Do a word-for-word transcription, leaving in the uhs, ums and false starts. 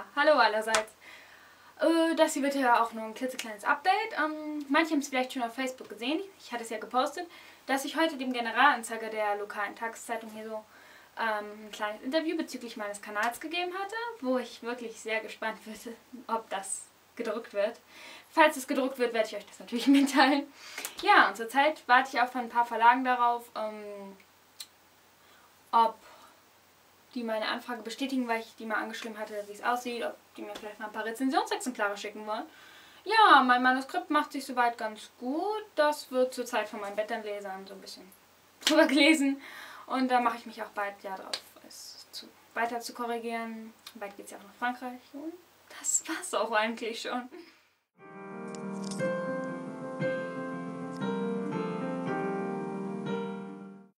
Ja, hallo allerseits. Äh, das hier wird ja auch nur ein klitzekleines Update. Ähm, manche haben es vielleicht schon auf Facebook gesehen, ich hatte es ja gepostet, dass ich heute dem Generalanzeiger der lokalen Tageszeitung hier so ähm, ein kleines Interview bezüglich meines Kanals gegeben hatte, wo ich wirklich sehr gespannt bin, ob das gedruckt wird. Falls es gedruckt wird, werde ich euch das natürlich mitteilen. Ja, und zurzeit warte ich auch von ein paar Verlagen darauf, ähm, ob die meine Anfrage bestätigen, weil ich die mal angeschrieben hatte, wie es aussieht, ob die mir vielleicht mal ein paar Rezensionsexemplare schicken wollen. Ja, mein Manuskript macht sich soweit ganz gut. Das wird zurzeit von meinen Blätternlesern so ein bisschen drüber gelesen. Und da mache ich mich auch bald ja drauf, es zu, weiter zu korrigieren. Bald geht es ja auch nach Frankreich. Und das war's auch eigentlich schon.